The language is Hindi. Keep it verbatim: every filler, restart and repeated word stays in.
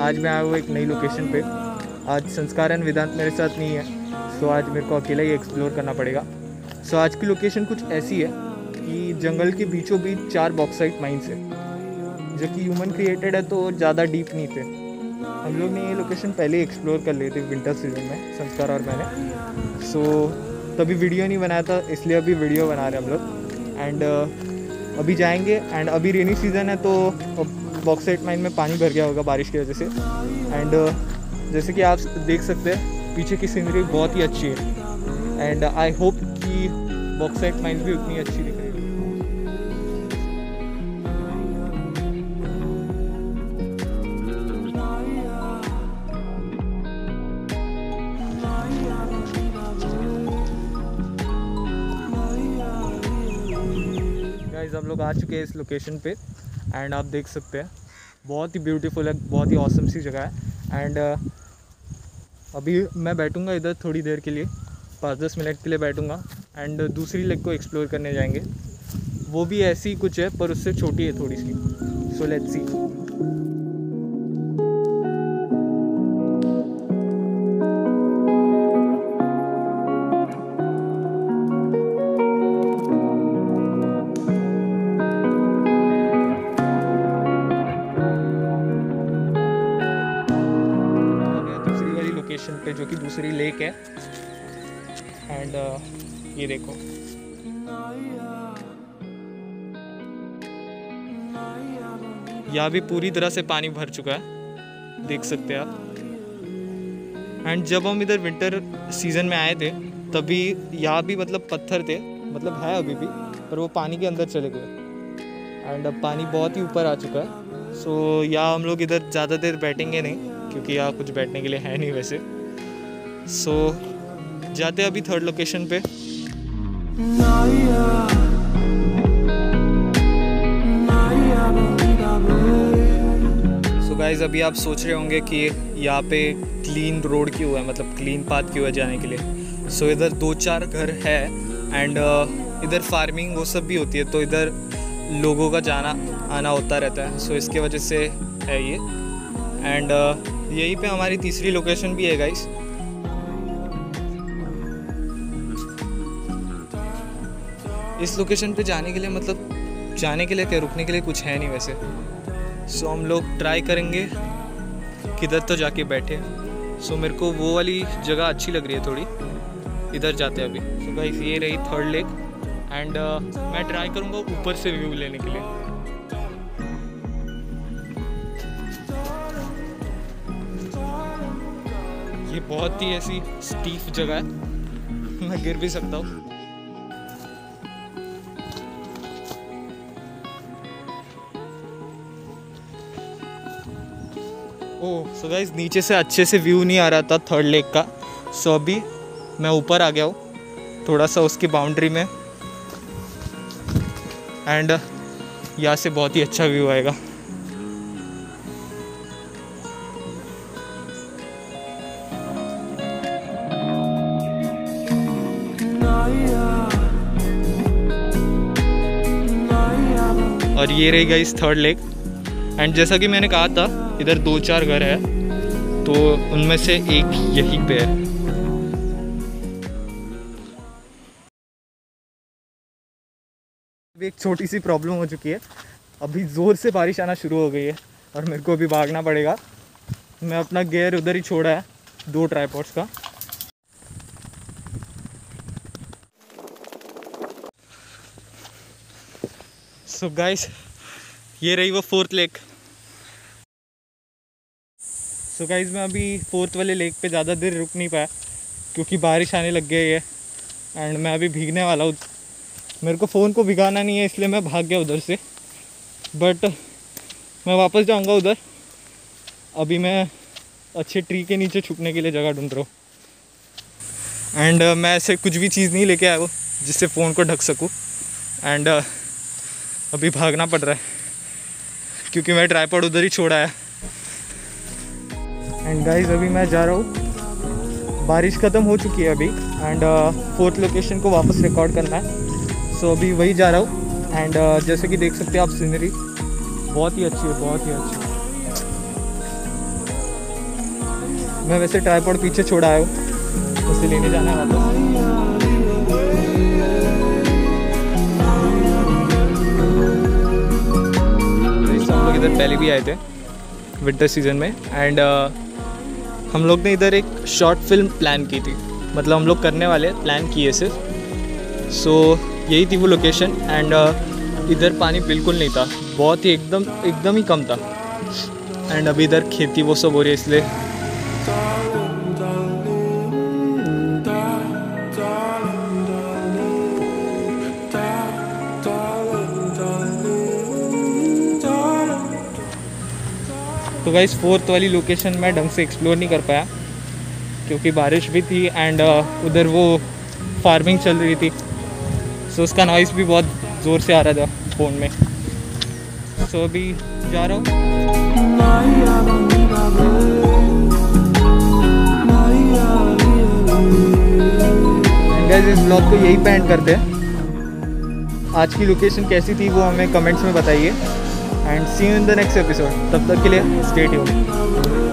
आज मैं आया हूँ एक नई लोकेशन पे। आज संस्कार एंड वेदांत मेरे साथ नहीं है, सो आज मेरे को अकेला ही एक्सप्लोर करना पड़ेगा। सो आज की लोकेशन कुछ ऐसी है कि जंगल के बीचों बीच चार बॉक्साइट माइंस है, जो कि ह्यूमन क्रिएटेड है, तो ज़्यादा डीप नहीं थे। हम लोग ने ये लोकेशन पहले एक्सप्लोर कर ली थी विंटर सीजन में, संस्कार और मैंने। सो तभी वीडियो नहीं बनाया था, इसलिए अभी वीडियो बना रहे हैं हम लोग। एंड अभी जाएंगे, एंड अभी रेनी सीज़न है तो बॉक्साइट माइन में पानी भर गया होगा बारिश की वजह से। एंड जैसे कि आप देख सकते हैं पीछे की सीनरी बहुत ही अच्छी है, एंड आई होप कि बॉक्साइट माइंस भी उतनी अच्छी दिख रही है। गाइस हम लोग आ चुके हैं इस लोकेशन पे, एंड आप देख सकते हैं बहुत ही ब्यूटीफुल है, बहुत ही ऑसम सी जगह है। एंड uh, अभी मैं बैठूंगा इधर थोड़ी देर के लिए, पाँच दस मिनट के लिए बैठूंगा, एंड दूसरी लेक को एक्सप्लोर करने जाएंगे। वो भी ऐसी ही कुछ है पर उससे छोटी है थोड़ी सी। So let's see. पे जो कि दूसरी लेक है, एंड uh, ये देखो यहाँ भी पूरी तरह से पानी भर चुका है, देख सकते हैं आप। एंड जब हम इधर विंटर सीजन में आए थे तभी यहाँ भी मतलब पत्थर थे, मतलब है अभी भी, पर वो पानी के अंदर चले गए। एंड अब पानी बहुत ही ऊपर आ चुका है। सो so, यहाँ हम लोग इधर ज़्यादा देर बैठेंगे नहीं, क्योंकि यहाँ कुछ बैठने के लिए है नहीं वैसे। सो so, जाते हैं अभी थर्ड लोकेशन पे। सो so गाइज अभी आप सोच रहे होंगे कि यहाँ पे क्लीन रोड क्यों है, मतलब क्लीन पाथ क्यों है जाने के लिए। सो so, इधर दो चार घर है, एंड uh, इधर फार्मिंग वो सब भी होती है, तो इधर लोगों का जाना आना होता रहता है। सो so, इसके वजह से है ये। एंड uh, यहीं पे हमारी तीसरी लोकेशन भी है गाइज। इस लोकेशन पे जाने के लिए, मतलब जाने के लिए क्या, रुकने के लिए कुछ है नहीं वैसे। सो so, हम लोग ट्राई करेंगे किधर तो जाके बैठे। सो so, मेरे को वो वाली जगह अच्छी लग रही है थोड़ी, इधर जाते हैं अभी। सो so, गाइस ये रही थर्ड लेक, एंड uh, मैं ट्राई करूँगा ऊपर से व्यू लेने के लिए। ये बहुत ही ऐसी स्टीफ जगह है, मैं गिर भी सकता हूँ। ओह सो गाइस नीचे से अच्छे से व्यू नहीं आ रहा था थर्ड लेक का। सो so, अभी मैं ऊपर आ गया हूँ थोड़ा सा उसकी बाउंड्री में, एंड यहाँ से बहुत ही अच्छा व्यू आएगा। और ये रही गाइस थर्ड लेक, एंड जैसा कि मैंने कहा था इधर दो चार घर है, तो उनमें से एक यहीं पे है। अभी एक छोटी सी प्रॉब्लम हो चुकी है, अभी ज़ोर से बारिश आना शुरू हो गई है और मेरे को अभी भागना पड़ेगा। मैं अपना गियर उधर ही छोड़ा है, दो ट्राइपॉड्स का। सो so गाइस ये रही वो fourth lake. So so guys मैं अभी फोर्थ वाले लेक पे ज़्यादा देर रुक नहीं पाया क्योंकि बारिश आने लग गई है, एंड मैं अभी भीगने वाला हूँ। मेरे को फ़ोन को भिगाना नहीं है, इसलिए मैं भाग गया उधर से, बट मैं वापस जाऊँगा उधर। अभी मैं अच्छे ट्री के नीचे छुपने के लिए जगह ढूंढ रहा हूँ, एंड uh, मैं ऐसे कुछ भी चीज़ नहीं लेके आया हूँ जिससे फ़ोन को ढक सकूँ। एंड uh, अभी भागना पड़ रहा है क्योंकि मैं ट्राइपॉड उधर ही छोड़ा है। एंड गाइस अभी मैं जा रहा हूँ, बारिश ख़त्म हो चुकी है अभी, एंड फोर्थ लोकेशन को वापस रिकॉर्ड करना है। सो so, अभी वही जा रहा हूँ, एंड uh, जैसे कि देख सकते हैं आप सीनरी बहुत ही अच्छी है, बहुत ही अच्छी है। मैं वैसे ट्राइपॉड पीछे छोड़ा आया हूँ, उसे लेने जाना है वापस। हम लोग इधर पहले भी आए थे विंटर सीजन में एंड uh, हम लोग ने इधर एक शॉर्ट फिल्म प्लान की थी, मतलब हम लोग करने वाले प्लान किए सिर्फ। सो so, यही थी वो लोकेशन एंड uh, इधर पानी बिल्कुल नहीं था, बहुत ही एकदम एकदम ही कम था। एंड अभी इधर खेती वो सब हो रही है इसलिए। तो गाइस फोर्थ वाली लोकेशन मैं ढंग से एक्सप्लोर नहीं कर पाया क्योंकि बारिश भी थी एंड uh, उधर वो फार्मिंग चल रही थी, सो so, उसका नॉइस भी बहुत ज़ोर से आ रहा था फ़ोन में। सो so, अभी जा रहा हूँ। गाइस इस ब्लॉग को यही पे एंड करते हैं। आज की लोकेशन कैसी थी वो हमें कमेंट्स में बताइए and see you in the next episode. तब तक के लिए स्टे ट्यून्ड।